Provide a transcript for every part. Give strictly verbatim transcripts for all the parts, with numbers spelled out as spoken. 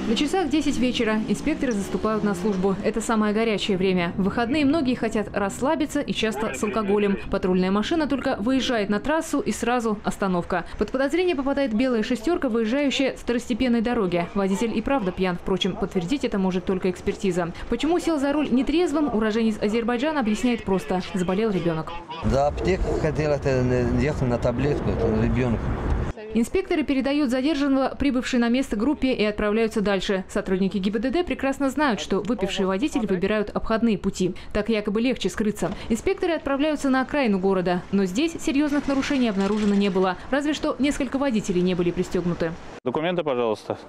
На часах десять вечера инспекторы заступают на службу. Это самое горячее время. В выходные многие хотят расслабиться и часто с алкоголем. Патрульная машина только выезжает на трассу и сразу остановка. Под подозрение попадает белая шестерка, выезжающая с второстепенной дороги. Водитель и правда пьян. Впрочем, подтвердить это может только экспертиза. Почему сел за руль нетрезвым, уроженец Азербайджана объясняет просто. Заболел ребенок. Да, аптека хотел, ехал на таблетку, это ребенок. Инспекторы передают задержанного прибывшей на место группе и отправляются дальше. Сотрудники ГИБДД прекрасно знают, что выпившие водители выбирают обходные пути. Так якобы легче скрыться. Инспекторы отправляются на окраину города. Но здесь серьезных нарушений обнаружено не было. Разве что несколько водителей не были пристегнуты. Документы, пожалуйста.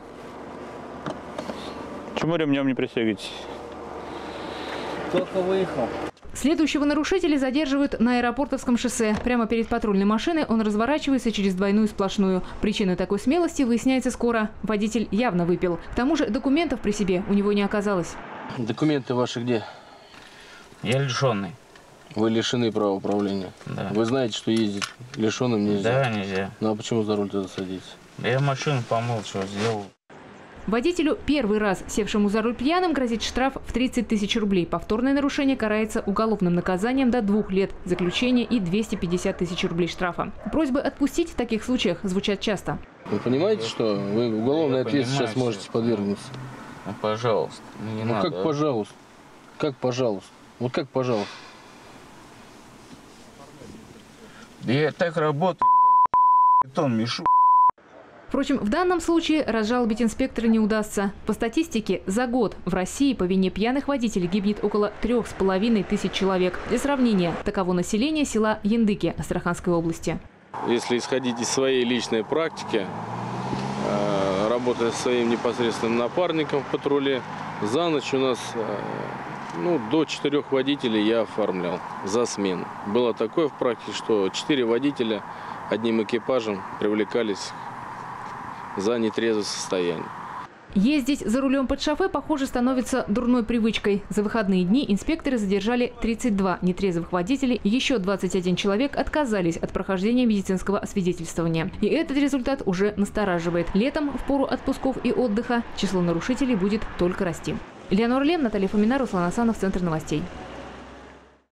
Почему ремнем не пристегиваетесь? Только выехал. Следующего нарушителя задерживают на Аэропортовском шоссе. Прямо перед патрульной машиной он разворачивается через двойную сплошную. Причина такой смелости выясняется скоро. Водитель явно выпил. К тому же документов при себе у него не оказалось. Документы ваши где? Я лишенный. Вы лишены права управления? Да. Вы знаете, что ездить лишенным нельзя? Да, нельзя. Ну а почему за руль тогда садитесь? Я машину помыл, что сделал. Водителю, первый раз севшему за руль пьяным, грозит штраф в тридцать тысяч рублей. Повторное нарушение карается уголовным наказанием до двух лет заключения и двести пятьдесят тысяч рублей штрафа. Просьбы отпустить в таких случаях звучат часто. Вы понимаете, что вы уголовной ответственности сейчас можете подвергнуться? Ну, пожалуйста. Не ну надо. как пожалуйста? Как пожалуйста? Вот как пожалуйста? Да я так работаю, блядь, бетон мешу. Впрочем, в данном случае разжалобить инспектора не удастся. По статистике, за год в России по вине пьяных водителей гибнет около трех с половиной тысяч человек. Для сравнения, таково население села Яндыки Астраханской области. Если исходить из своей личной практики, работая со своим непосредственным напарником в патруле, за ночь у нас ну, до четырех водителей я оформлял за смену. Было такое в практике, что четыре водителя одним экипажем привлекались за нетрезвое состояние. Ездить за рулем под шофе, похоже, становится дурной привычкой. За выходные дни инспекторы задержали тридцать два нетрезвых водителей. Еще двадцать один человек отказались от прохождения медицинского освидетельствования. И этот результат уже настораживает. Летом, в пору отпусков и отдыха, число нарушителей будет только расти. Элеонора Лем, Наталья Фомина, Руслан Асанов, Центр новостей.